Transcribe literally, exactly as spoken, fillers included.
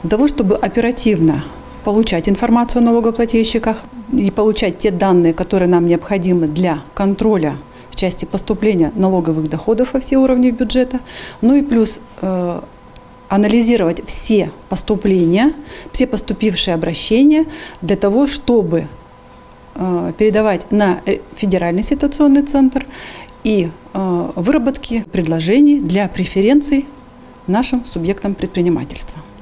Для того, чтобы оперативно получать информацию о налогоплательщиках и получать те данные, которые нам необходимы для контроля в части поступления налоговых доходов во все уровни бюджета, ну и плюс э, анализировать все поступления, все поступившие обращения для того, чтобы э, передавать на федеральный ситуационный центр и э, выработки предложений для преференций нашим субъектам предпринимательства.